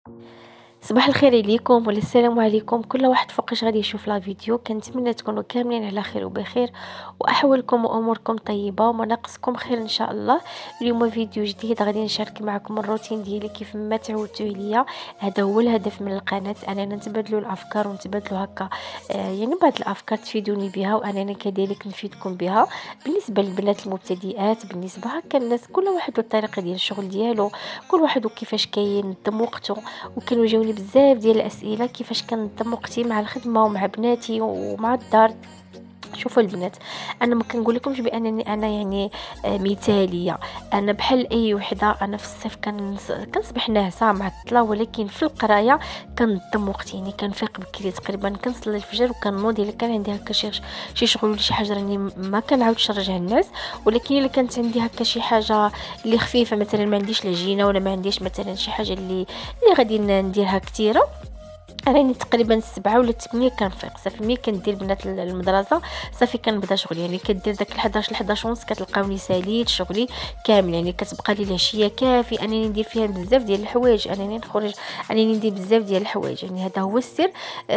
صباح الخير عليكم ولا السلام عليكم، كل واحد فوقاش غادي يشوف لا فيديو. كنتمنى تكونوا كاملين على خير وبخير واحوالكم واموركم طيبه ومناقصكم خير ان شاء الله. اليوم فيديو جديد غادي نشارك معكم الروتين ديالي كيف ما تعودتوا عليا. هذا هو الهدف من القناه، اننا نتبادلوا الافكار ونتبادلوا هكا يعني بعض الافكار تفيدوني بها وانا كذلك نفيدكم بها. بالنسبه للبنات المبتدئات، بالنسبه هكا الناس، كل واحد والطريقه ديال الشغل ديالو، كل واحد وكيفاش كينظم وقته. وكانوا جاوني بزاف ديال الاسئله كيفاش كنظم وقتي مع الخدمه ومع بناتي ومع الدار. شوفوا البنات، انا ما كنقول لكمش بانني انا يعني مثاليه. انا بحال اي وحده، انا في الصيف كنصبح ناعسه معطله، ولكن في القرايه كنظم وقتي. يعني كنفيق بكري تقريبا، كنصلي الفجر وكنوض. الا كان عندي هكا شي شغل ولا شي حاجه راني ما كنعاودش نرجع الناس. ولكن الا كانت عندي هكا شي حاجه اللي خفيفه، مثلا ما عنديش العجينه ولا ما عنديش مثلا شي حاجه اللي غادي نديرها كثيره، راني تقريبا 7 ولا 8 كنفيق صافي. ملي كندير بنات المدرسه صافي كنبدا شغلي. يعني كدير داك 11 ونص كتلقاوني ساليت شغلي كامل. يعني كتبقى لي العشيه كافي انني ندير فيها بزاف ديال الحوايج، انني نخرج، انني ندير بزاف ديال الحوايج. يعني هذا هو السر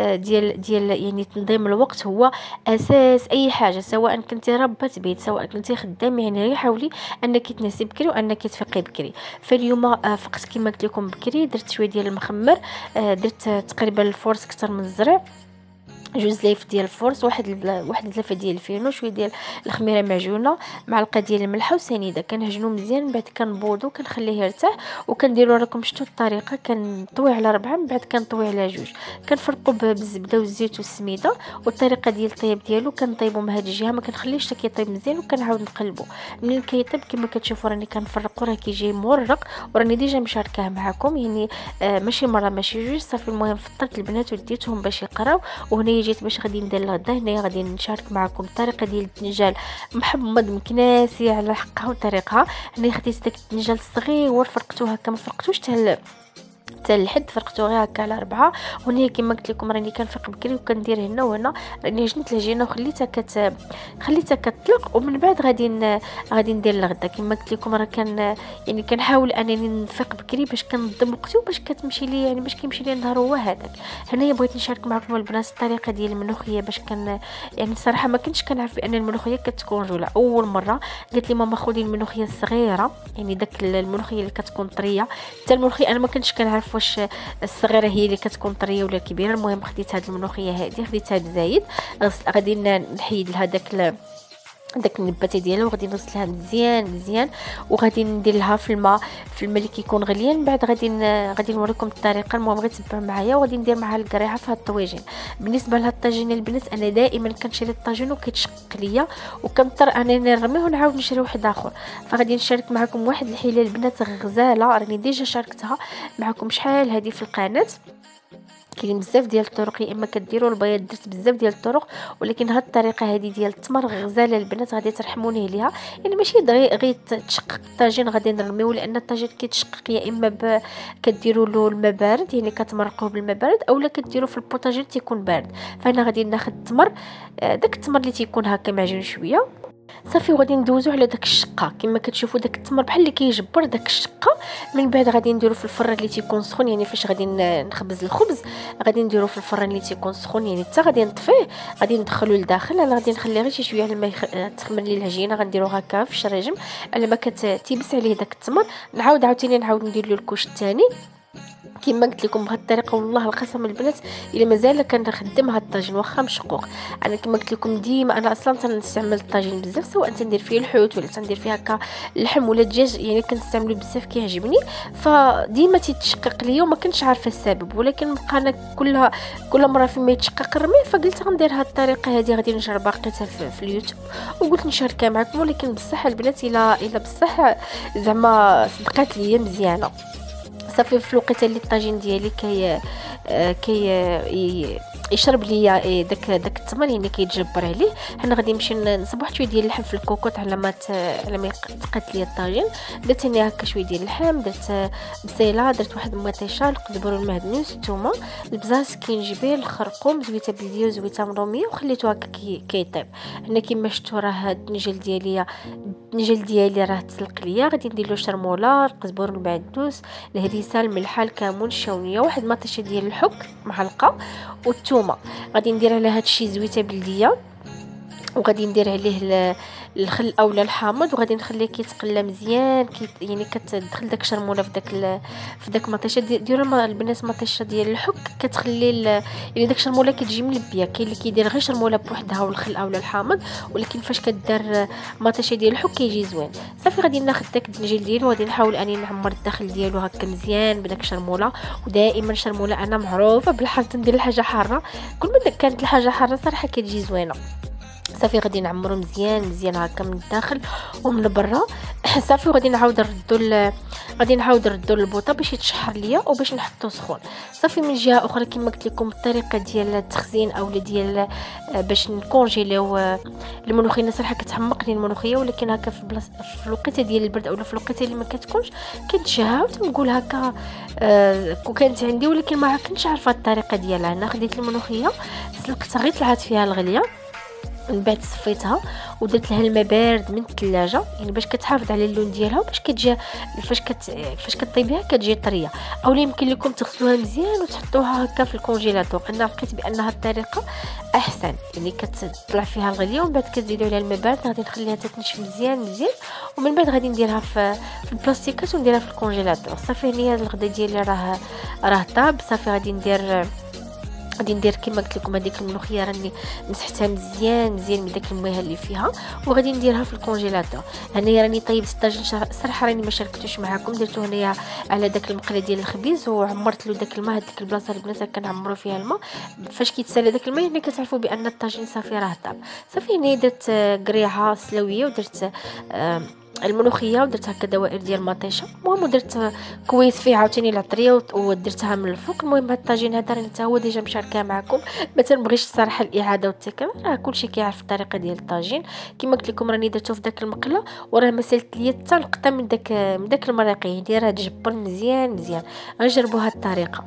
ديال يعني تنظيم الوقت. هو اساس اي حاجه، سواء كنتي ربة بيت سواء كنتي خدام. يعني غير حاولي انك تنسي بكري وانك تفيقي بكري. فاليوم فقت كما قلت لكم بكري، درت شويه ديال المخمر، درت تقريبا الفورس كتر من الزرع، جوج ليف ديال الفورس، واحد لفه ديال الفينو، شويه ديال الخميره معجونه، معلقه ديال الملح وسنيده. كنعجنو مزيان، من بعد كنبوضو كنخليه يرتاح. وكنديرو راكم شفتوا الطريقه، كنطوي على 4، من بعد كنطوي على 2، كنفرقو بالزبده والزيت والسميده. والطريقه ديال الطياب ديالو كنطيبو من هاد الجهه، ما كنخليهش حتى كيطيب مزيان، وكنعاود نقلبو. منين كيطيب كما كتشوفوا راني كنفرقو، راه كيجي مورق، وراني ديجا مشاركاه معكم. يعني ماشي مره ماشي جوج صافي. المهم فطرت البنات وديتهم باش يقراو، وهنا جيت باش غادي ندير الغدا. هنا غادي نشارك معكم الطريقه ديال الدنجال محمض مكناسي على حقها وطريقها. هنا خديت داك الدنجال الصغير، فرقته هكا، ما فرقتوش حتى الحد، فرقته غير هكا على 4. وهنا كما قلت لكم راني كنفيق بكري وكندير هنا وهنا. راني عجنت العجينه وخليتها خليتها كتطلق، ومن بعد غادي ندير الغدا. كما قلت لكم راه يعني كنحاول انني نفيق بكري باش كنظم وقتي وباش كتمشي لي، يعني باش كيمشي لي النهار هو هذاك. هنايا بغيت نشارك معكم البنات الطريقه ديال الملوخيه، باش يعني صراحه ما كنتش كنعرف بان الملوخيه كتكون رجوله. اول مره قالت لي ماما خذي الملوخيه الصغيره، يعني داك الملوخيه اللي كتكون طريه. حتى الملوخيه انا ما كنتش كنعرف واش الصغيره هي اللي كتكون طريه ولا الكبيره. المهم خديت هاد الملوخيه هذه، خديتها بزايد، غادي نحيد لها داك النباتة ديالها، وغادي نغسلها مزيان مزيان، وغادي ندير لها في الماء اللي كيكون غليان. من بعد غادي نوريكم الطريقه. المهم غير تبعوا معايا، وغادي ندير معها القريحه في هاد الطواجن. بالنسبه لهاد الطاجين البنات، انا دائما كنشري الطاجين وكيتشق ليا، وكنضطر انني نرميه ونعاود نشري واحد اخر. فغادي نشارك معكم واحد الحيله البنات غزاله، راني ديجا شاركتها معكم شحال هذه في القناه. كاين بزاف ديال الطرق، يا اما كديروا البيض، درت بزاف ديال الطرق، ولكن هاد الطريقه هذه ديال التمر غزاله البنات غادي ترحموني عليها. يعني ماشي غير تشقق الطاجين غادي نرميو، لان الطاجين كيتشقق يا اما كديروا له الماء بارد، يعني كتمرقوه بالماء بارد، اولا كديروا في البوطاجين تيكون بارد. فانا غادي ناخذ التمر، داك التمر اللي تيكون هكا معجون شويه صافي، وغادي ندوزو على داك الشقه. كما كتشوفوا داك التمر بحال اللي كيجبر داك الشقه. من بعد غادي نديرو في الفران اللي تيكون سخون، يعني فاش غادي نخبز الخبز غادي نديرو في الفران اللي تيكون سخون، يعني حتى غادي نطفيه، غادي ندخلو لداخل. انا غادي نخلي غير شي شويه الماء تخمر لي العجينه، غنديرو هكا في الشراجم على ما كتيبس عليه داك التمر. نعاود ندير له الكوش الثاني كما قلت لكم بهذه الطريقه. والله القسم البنات الا مازال كنخدم هذا الطاجين واخا مشقوق. انا كما قلت لكم ديما انا اصلا تنستعمل الطاجين بزاف، سواء تندير فيه الحوت ولا تندير فيه هكا اللحم ولا الدجاج، يعني كنستعملو بزاف كيعجبني. فديما تيتشقق ليا وما كنتش عارفه السبب، ولكن بقى انا كل مره فيما يتشقق نرميه. فقلت غندير هذه الطريقه هذه، غادي نجربها، لقيتها في اليوتيوب وقلت نشاركها معكم. ولكن بصح البنات الا بصح زعما صدقات ليا مزيانه. صافي في الوقيته اللي الطاجين ديالي كي يشرب ليا داك الثمن يعني كيتجبر عليه. حنا غادي نمشي نصب واحد شويه ديال اللحم في الكوكوط على ما تقاد ليا الطاجين. درت هنا هكا شويه ديال اللحم، درت بصيله، درت واحد المطيشه، القزبر والمعدنوس، الثومه، البزاز، الكينجبير، الخرقوم، زويته بلديه وزويته مروميه، وخليته هكا كيطيب. هنا كما شفتوا راه الدنجل ديالي راه تسلق ليا. غادي ندير له شرموله، القزبر والمعدنوس، الهريسه، الملحه، الكمون، الشونيه، واحد المطيشه ديال الحك معلقه، والثومه. غادي ندير على هذا الشيء زويته بلديه، وغادي ندير عليه الخل اولا الحامض، وغادي نخليه كيتقلى مزيان يعني كتدخل داك الشرموله في داك المطيشه. ديروا البنات مطيشه ديال الحك كتخلي يعني داك الشرموله كتجي ملبيه. كاين اللي كيدير غير شرموله بوحدها والخل اولا الحامض، ولكن فاش كدار مطيشه ديال الحك كيجي زوين. صافي غادي ناخذ داك الدنجيل ديالو، وغادي نحاول اني نعمر الداخل ديالو هكا مزيان بداك الشرموله. ودائما الشرموله انا معروفه بالحرص ندير الحاجه حاره، كل ما كانت الحاجه حاره صراحه كتجي زوينه. صافي غادي نعمرو مزيان هكا من الداخل ومن برا. صافي غادي نعاود نردو للبوطه باش يتشحر ليا وباش نحطو سخون. صافي من جهه اخرى كما قلت لكم الطريقه ديال التخزين اولا ديال باش نكونجيليو الملوخيه. صراحه كتحمقني الملوخيه، ولكن هكا في الوقيته ديال البرد اولا في الوقيته اللي ما كتكونش كنتشهى وتنقول هكا كانت عندي، ولكن ما كنتش عارفه الطريقه ديالها. انا خديت الملوخيه سلقتها غير طلعت فيها الغليه، من بعد صفيتها ودرت لها الماء بارد من الثلاجه، يعني باش كتحافظ على اللون ديالها وباش كتجي فاش كطيبيها كتجي طريه. او يمكن لكم تغسلوها مزيان وتحطوها هكا في الكونجيلاتور. انا لقيت بان الطريقه احسن، يعني كتطلع فيها الغليه ومن بعد كتزيدوا عليها الماء بارد. غادي نخليها تتنشف مزيان ومن بعد غادي نديرها في البلاستيكات ونديرها في الكونجيلاتور. صافي هنيا الغدا ديالي راه طاب. صافي غادي ندير كما قلت لكم هذيك الملوخيه راني مسحتها مزيان من داك المياه اللي فيها، وغادي نديرها في الكونجيلاتور. هنايا راني طيبت الطاجين صراحه راني ما شاركتوش معكم، درتو هنايا على داك المقله ديال الخبيز وعمرت له داك الماء. ديك البلاصه البنات كنعمروا فيها الماء، فاش كيتسالى داك الماء يعني كتعرفوا بان الطاجين صافي راه طاب. صافي هنا درت قريعه سلويه ودرت الملوخيه ودرت هكا دوائر ديال مطيشه. المهم درت كويت فيه عاوتاني العطريه ودرتها من الفوق. المهم هذا الطاجين هذا راني حتى هو ديجا مشاركه معكم، ما تنبغيش الصراحه الاعاده والتكرار، راه كلشي كيعرف الطريقه ديال الطاجين. كما قلت لكم راني درتو في داك المقله وراه ما سالت ليا حتى لقطه من داك المريقين، يعني راه تجبر مزيان. غنجربوا هذه الطريقه.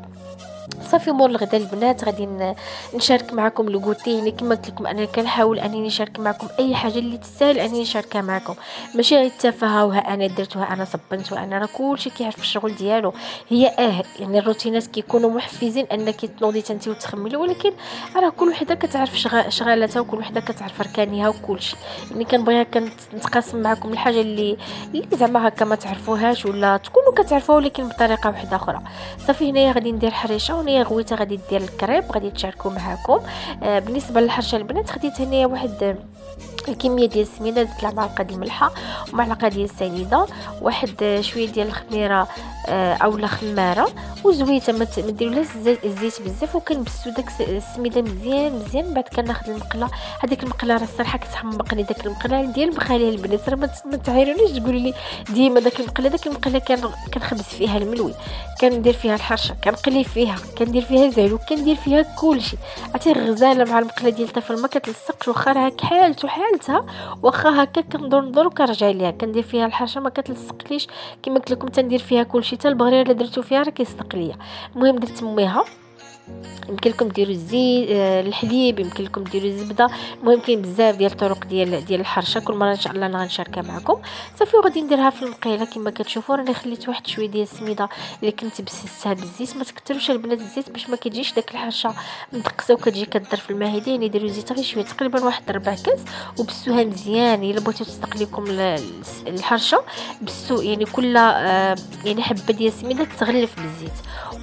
صافي مور الغدا البنات غادي نشارك معكم الكوتي. يعني كما قلت لكم انا كنحاول انني نشارك معكم اي حاجه اللي تستاهل انني نشاركها معكم، ماشي غير التفاهه وها انا درت وها انا صبنت وانا راه كلشي كيعرف الشغل ديالو. هي يعني الروتينات كيكونوا محفزين انك تنوضي انت وتخملي، ولكن راه كل وحده كتعرف شغالاتها وكل وحده كتعرف ركانيها وكلشي. يعني كنبغيها نتقاسم معكم الحاجه اللي زعما هكا ما تعرفوهاش ولا تكونوا كتعرفوها ولكن بطريقه واحده اخرى. صافي هنايا غادي ندير حريشه، وهنايا غويته غادي دير الكريب غادي تشاركوا معكم. بالنسبه للحرشه البنات خديت هنايا واحد الكميه ديال السميده، درت لها معلقه ديال الملحه ومعلقه ديال السنيده، واحد شويه ديال الخميره اولا خماره وزويته. ما ديرولهاش الزيت بزاف، وكنبسو داك السميده مزيان. بعد كناخذ المقله. هذيك المقله راه الصراحه كتحمقني، داك المقله ديال بخالي البنات راه ما تعايرونيش تقولوا لي ديما داك المقله كنخبز فيها الملوي، كندير فيها الحرشه، كنقلي فيها، كندير فيها زعلو، كندير فيها كلشي. عرفتي الغزاله مع المقله ديالتها في الماء كتلصقش، واخا راه حالتها واخا هكا كندور وكنرجع ليها، كندير فيها الحرشه ما كتلصقليش. كما قلت لكم تندير فيها كلشي حتى البغرير اللي درتو فيها راه كيصدق ليا. المهم درت ميها، يمكن لكم ديروا الزيت الحليب، يمكن لكم ديروا الزبده. المهم كاين بزاف ديال الطرق ديال الحرشه، كل مره ان شاء الله انا غنشاركها معكم. صافي وغادي نديرها في المقيله كما كتشوفوا. راني خليت واحد شويه ديال السميده اللي كنت بسستها بالزيت، ما تكثروش البنات الزيت باش ما كتجيش داك الحرشه مدقسه وكتجي كدر في الماء هذه. يعني ديروا زيت غير شويه تقريبا واحد 4 كاس وبسوها مزيان. الا بغيتو تستقليكم الحرشه بسوا يعني كل يعني حبه ديال السميده تغلف بالزيت.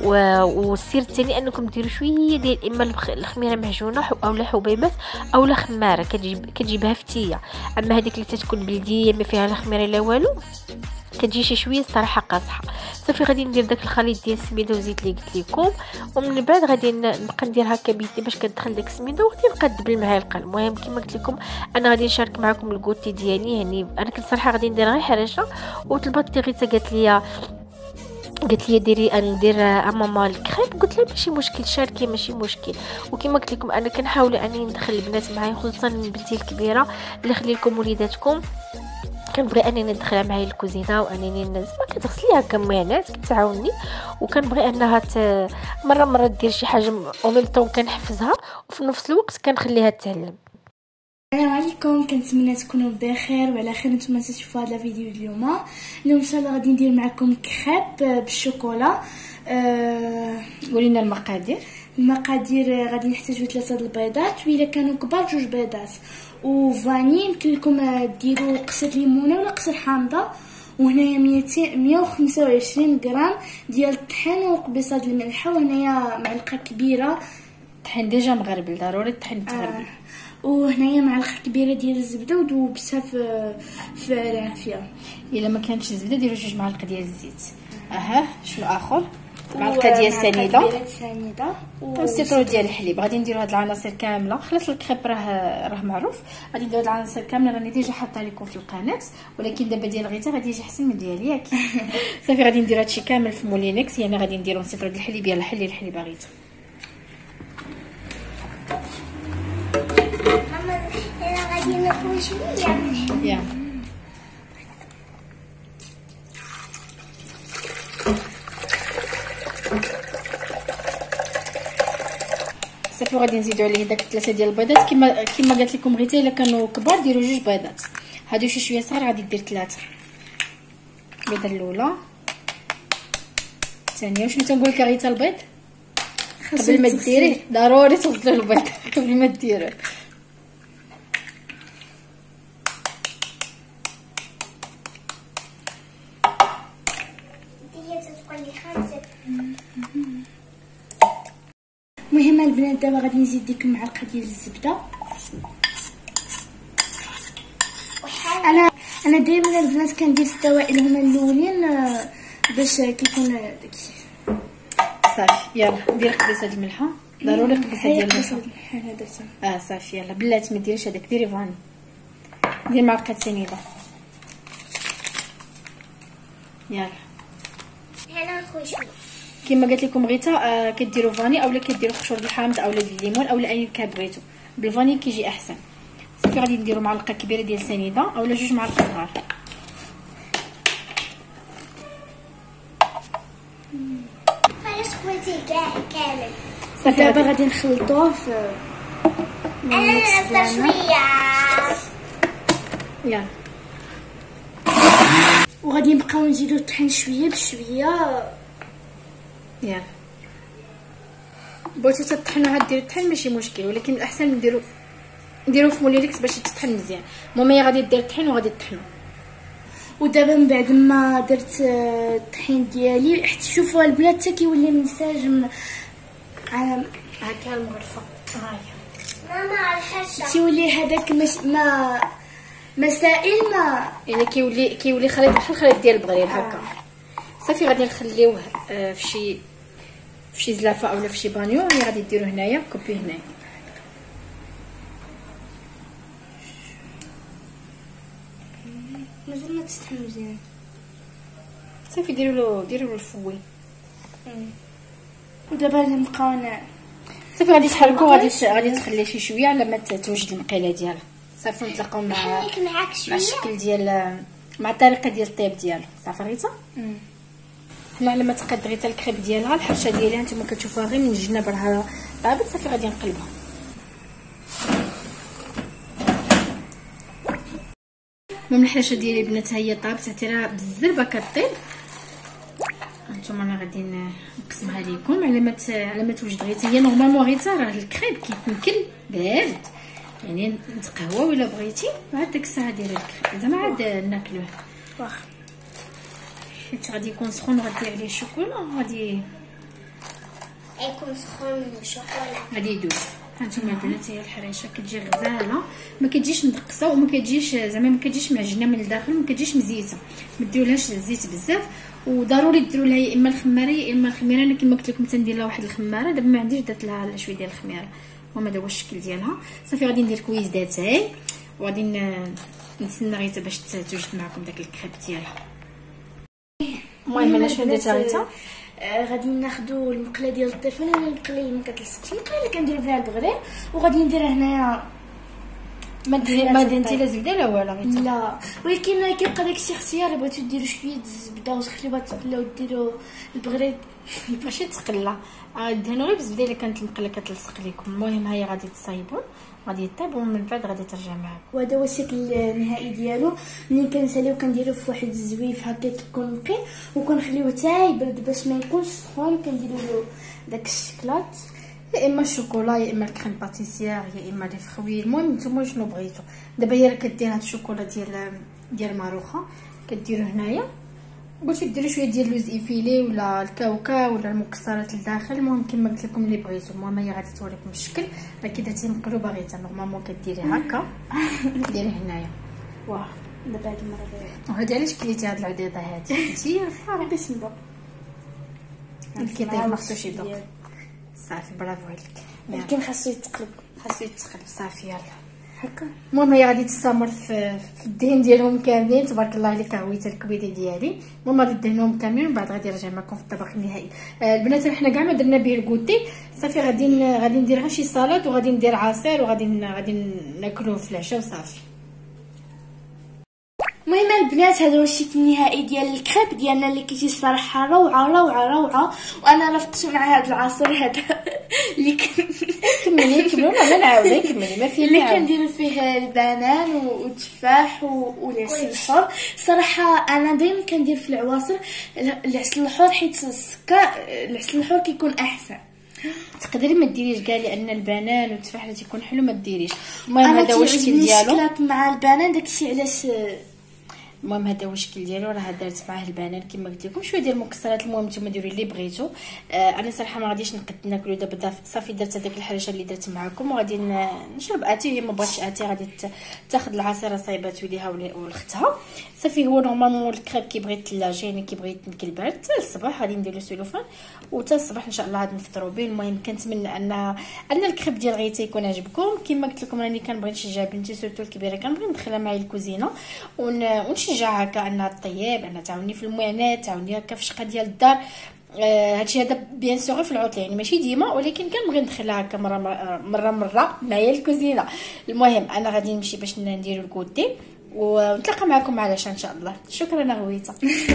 والسر الثاني انكم ديروا شويه ديال اما الخميره معجونه اولا حبيبات اولا خماره كتجيبها فتيه. اما هذيك اللي تتكون بلديه ما فيها لا خميره لا والو كتجي شي شويه الصراحه قاصحه. صافي غادي ندير داك الخليط ديال السميده والزيت اللي قلت لكم، ومن بعد غادي نبقى ندير هكا بيدي باش كتدخل داك السميده وغادي نقاد بالمعلقه. المهم كما قلت لكم انا غادي نشارك معكم الكوتي ديالي. يعني انا كنت صراحه غادي ندير غير حرشه، وطلبت لي غيتا قالت لي قالت لي ديري انا ندير ماما الكريب، قلت لها ماشي مشكل شاركي ماشي مشكل. وكما قلت لكم انا كنحاول اني ندخل البنات معايا، خصوصا بنتي الكبيره اللي خلي لكم وليداتكم، كنبغي انني ندخلها معايا الكوزينه وانني ما كتغسليها كميانات كتعاوني، وكنبغي انها مره دير شي حاجه او ميم طون كنحفزها وفي نفس الوقت كنخليها تتعلم. السلام عليكم، كنتمنى تكونوا بخير وعلى خير. نتمنى تشوفوا هذا الفيديو اليوم ان شاء الله. غادي ندير معكم كريب بالشوكولا. قولينا المقادير. غادي نحتاجو 3 البيضات، وإلا كانوا كبار 2 بيضات، وفاني. يمكن لكم ديروا قشة ليمونه ولا قشة حامضه. وهنايا 125 غرام ديال الطحين وقبيصه ديال الملح، وهنايا معلقه كبيره الطحين ديجا مغربل، ضروري الطحين تغربل. وهنايا معلقه كبيره ديال الزبده وذوبتها في العافيه. الا ما كانتش الزبده ديروا 2 معالق ديال الزيت. شنو اخر؟ معلقه ديال السنيده وسيترو ديال الحليب. غادي نديروا هاد العناصر كامله. خلاص الكريب راه معروف. غادي نديروا هاد العناصر كامله، راني ديجا حاطه لكم في القناه، ولكن دابا ديال غيتا غادي يجي احسن من ديالي ياك. صافي غادي ندير هادشي كامل في مولينكس، يعني غادي نديروا سيترو ديال الحليب يلا حلي الحليب غيتا. غادي ناكل شويه يا صافي غادي نزيدوا عليه داك 3 ديال البيضات. كما قالت لكم غيتا الا كانوا كبار ديروا 2 بيضات، هادو شويه صغار غادي دير 3. البيضه الاولى الثانيه. وشنو تنقول لك غيتا البيض قبل ما ديريه ضروري تغسلوا البيض قبل ما ديروه. المهم البنات دابا غادي نزيد ديك المعلقه ديال الزبده. انا دائما البنات كندير السوائل هما الاولين باش كيكون داكشي صافي. يلا دير قبيصه الملحه، ضروري قبيصه ديال الملحه. انا درتها صافي. يلا بلاتي ما ديريش هذاك، ديري فاني. دير معلقه سنيده. يلا انا نخوي شويه كما قلت لكم غيتا كديروا فاني اولا كديروا قشور الحامض اولا الليمون اولا اي كبغيتو. بالفاني كيجي احسن. صافي غادي نديروا معلقه كبيره ديال سنيده اولا 2 معالق صغار. خلاص خواتي كامل. صافي دابا غادي نخلطوه في انا نعصر شويه. يلا وغادي نبقاو نزيدو الطحين شويه بشويه. يلا بغيتو تطحنوا هاد ديروا الطحين ماشي مشكل، ولكن الاحسن نديرو في موليريكس باش يتطحن مزيان. ماما غادي دير الطحين وغادي تطحنوا. ودابا من بعد ما درت الطحين ديالي حتى شوفوا البنات حتى كيولي منسجم على هكا المغرفه. هاهي ماما الحشه تيولي هذاك ما مسائل ما يعني كيولي خليط بحال الخليط ديال البغرير هكا. صافي غادي نخليوه في شي زلافه اولا في شي بانيو. اللي غادي ديروا هنايا كوبي هنايا. مازال ما تستحم مزيان. صافي ديروا له الفوي. ودابا نبقاو صافي غادي تحركوا. غادي تخلي شي شويه على ما توجد المقيله ديالها. صافي نتلاقاو مع الشكل ديال مع الطريقه ديال الطيب ديالو. صافي غيتا هنا على ما تقاد غيتا الكريب ديالها. الحرشه ديالها نتوما كتشوفوها غير من الجناب راها طابت. صافي غادي نقلبها. المهم الحرشه ديالي بنات هي طابت، حتى راه بالزربه كطيب. هانتوما انا غادي نقسمها لكم على ما توجد غيتا. هي نورمالمون غيتا راه الكريب كيتنكل بارد، يعني نتقهوى ولا بغيتي عاد ديك الساعه ديري الكريب زعما عاد ناكلوه. واخا حيت غادي يكون سخون وغدير عليه الشوكولا غادي يكون سخون الشوكولا غادي يذوب. هانتوما البنات هي الحريشه كتجي غزاله، ما كتجيش مدقسه وما كتجيش زعما ما كتجيش معجنه من الداخل، ما كتجيش مزيته. ما ديرولهاش الزيت بزاف، وضروري ديروا لها يا اما الخماره يا اما الخميره. انا كما قلت لكم تندير لها واحد الخماره، دابا ما عنديش درت لها شويه ديال الخميره. وما هذا هو الشكل ديالها. صافي غادي ندير كويس داتاي وغادي نتسنى غير باش توجد معكم داك الكريب ديالها. المهم انا شنو درت غيتا غادي ناخذوا المقله ديال الطيفون ولا المقله اللي ما كتلصقش، المقله اللي كنديروا فيها البغرير، وغادي نديرها هنايا. ما ديرتي لا زبده لا والو غيتا؟ لا، ولكن كيبقى داكشي اختياري. بغيتو ديروا شويه الزبده وتخليوها تقلى وديروا البغرير ماشي تقلى، دهنوا غير بالزبده الا كانت المقله كتلصق لكم. المهم هي غادي تصايبوا، غادي يطيبوا ومن بعد غادي ترجع معاكم. وهذا هو الشكل النهائي ديالو. ملي كنساليو كنديروه في واحد الزويف هكا كيكون نقي، وكنخليوه حتى يبرد باش ما يكونش سخون. كنديروا له داك الشكلاط، يا اما الشوكولا يا اما الكريم باتيسير يا اما لي فخوي. المهم نتوما شنو بغيتو. دابا هي راه كدير هاد الشوكولا ديال ماروخا كديرو هنايا، بغيتو ديروا شويه ديال لوز ايفيلي ولا الكاوكاو ولا المكسرات لداخل. المهم كما قلت لكم اللي بغيتو. المهم هي غادي توريكم الشكل. راه كي درتي مقلوبه غيتا نورمالمون كديري هكا ديري هنايا. واه دابا هاد المره وهادي علاش كليتي هاد العضيضه هادي انتي غير باش نذوق. كيطيب مخصوش يذوق. صافي برافو عليك. ولكن خاصو يتقلب، خاصو يتقلب. صافي يلا هكا. المهم هي غادي تستمر في الدهن ديالهم كاملين. تبارك الله عليك عويت الكبيده ديالي. المهم غادي دهنهم كاملين ومن بعد غادي نرجع معكم في الطبق النهائي. البنات حنا كاع ما درنا به الكوتي. صافي غادي ندير غير شي سالاد وغادي ندير عصير وغادي ناكلوه في العشاء وصافي. المهم البنات هذا هو الشكل النهائي ديال الكريب ديالنا اللي كيجي صراحه روعه روعه روعه. وانا رافقت مع هذا العصير هذا اللي كملوا ولا نعاود كملي ما فيه اللي كنديروا فيه البنان والتفاح والعسل الحر. صراحه انا دائما كندير في العواصر العسل الحر، حيت العسل الحر كيكون احسن. تقدري ما ديريش كاع لان البنان والتفاح اللي تيكون حلو ما ديريش. المهم هذا هو الشكل ديالو. انا مع البنان داكشي علاش. المهم هذا هو الشكل ديالو. راه درت معاه البنان كما قلت لكم، شويه ديال المكسرات. المهم نتوما ديروا اللي بغيتو. انا صراحه ما غاديش نقد ناكلو دابا. صافي درت هذاك الحرشه اللي درت معكم وغادي نشرب اتاي. ما بغاتش اتاي غادي تاخذ العصيره صايبات وليها ولختها. صافي هو نورمالمون الكريب كيبغي الثلاجه، يعني كيبغي يتنكل بارد حتى الصباح. غادي ندير له سلوفان وحتى الصباح ان شاء الله غادي نفطروا به. المهم كنتمنى ان الكريب ديال غيتا يكون عجبكم. كما قلت لكم راني كنبغي نشجع بنتي سورتو الكبيره، كنبغي ندخلها معايا الكوزينه ونشجعها هكا انها طيب، انها تعاوني في المعاناه، تعاوني هكا في الشقه ديال الدار. هادشي هذا بيان سور في العطله، يعني ماشي ديما، ولكن كنبغي ندخلها هكا مره معايا الكوزينه. المهم انا غادي نمشي باش نديرو الكوتي ونتلاقى معكم على ان شاء الله. شكرا غويته.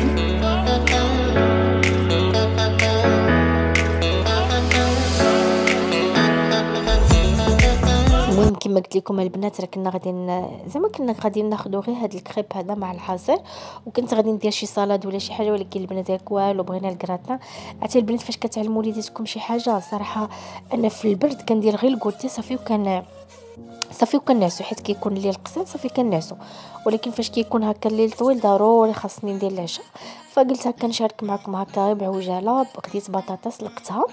المهم كما قلت لكم البنات راه كنا غادي زعما كنا غادي ناخذوا غير هذا الكريب هذا مع العصير، وكنت غادي ندير شي سالاد ولا شي حاجه، ولكن البنات ياك والو بغينا الكراتان. عرفتي البنات فاش كتعلموا وليداتكم شي حاجه صراحه انا في البرد كندير غير الكوتي صافي وكنعسو، حيت كيكون الليل قصير صافي كنعسو، ولكن فاش كيكون هكا الليل طويل ضروري خاصني ندير العشاء. فقلت هكا نشارك معكم هكا غير بعجاله. خديت بطاطا لقتها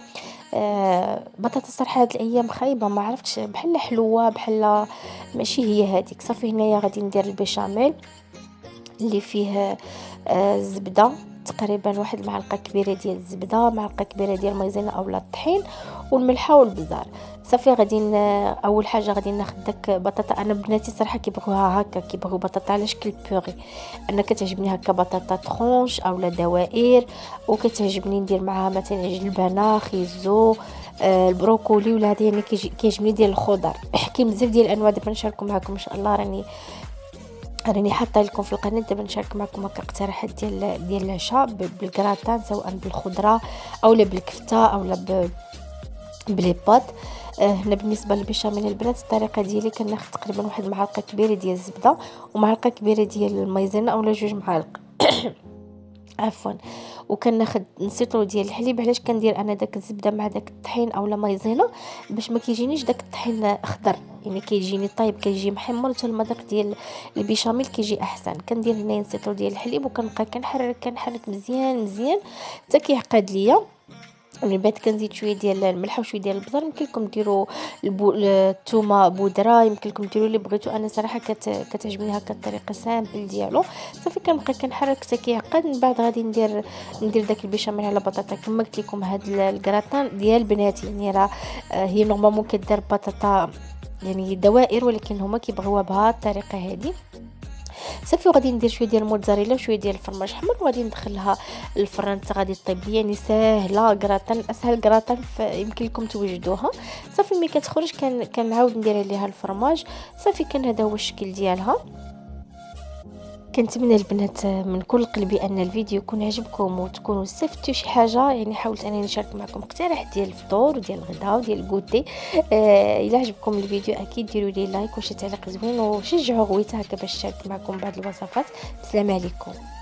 بطاطا صراحه هاد الايام خايبه، ما عرفتش بحال حلوه بحال ماشي هي هذيك. صافي هنايا غادي ندير البيشاميل اللي فيه الزبده تقريبا واحد معلقه كبيره ديال الزبده، معلقه كبيره ديال المايزينا اولا الطحين والملحه والبزار. صافي غادي اول حاجه غادي ناخذ داك بطاطا. انا بناتي صراحه كيبغوها هكا، كيبغيو بطاطا على شكل بوري. انا كتعجبني هكا بطاطا طرونش اولا دوائر، وكتعجبني ندير معها مثلا جلبانه، خيزو، البروكولي ولا هذه، يعني كيعجبني ديال الخضر. كاين بزاف ديال الانواع دابا نشارككم معكم ان شاء الله. راني حاطه لكم في القناه دابا نشارك معكم هكا اقتراحات ديال العشاء بالكراتان، سواء بالخضره اولا بالكفته اولا بلي بات. هنا بالنسبه للبيشاميل البنات الطريقه ديالي كناخذ تقريبا واحد معلقه كبيره ديال الزبده ومعلقه كبيره ديال المايزينا اولا 2 معالق عفوا، وكناخذ نسيطرو ديال الحليب. علاش كندير انا داك الزبده مع داك الطحين اولا مايزينا؟ باش ما كيجينيش داك الطحين خضر، يعني كيجيني طايب كيجي محمر، حتى المذاق ديال البيشاميل كيجي احسن. كندير هنا نسيطرو ديال الحليب وكنبقى كنحرك مزيان حتى كيعقد ليا. من بعد كنزيد شويه ديال الملح وشويه ديال البزار. يمكن لكم ديروا الثومه بودره، يمكن لكم ديروا اللي بغيتوا. انا صراحه كتعجبني هكا الطريقه سامبل ديالو. صافي كنبقى كنحرك حتى كيعقد. من بعد غادي ندير داك البيشاميل على بطاطا. كما قلت لكم هاد الكراتان ديال بناتي، يعني راه هي نورمالمون كدير بطاطا يعني دوائر، ولكن هما كيبغيوها بهاد الطريقه هذه. صافي. وغادي ندير شويه ديال الموتزاريلا وشويه ديال الفرماج حمر وغادي ندخلها للفران حتى غادي طيب لي. يعني ساهله كراطان، اسهل كراطان يمكن لكم توجدوها. صافي ملي كتخرج كنعاود ندير عليها الفرماج. صافي كان هذا هو الشكل ديالها. كنتمنى البنات من كل قلبي ان الفيديو يكون عجبكم وتكونوا استفدتوا شي حاجه. يعني حاولت انني نشارك معكم اقتراح ديال الفطور وديال الغداء وديال الكوتي. الا عجبكم الفيديو اكيد ديروا لي لايك وشي تعليق زوين وشجعوا غويته هكا باش نشارك معكم بعض الوصفات. بسلام عليكم.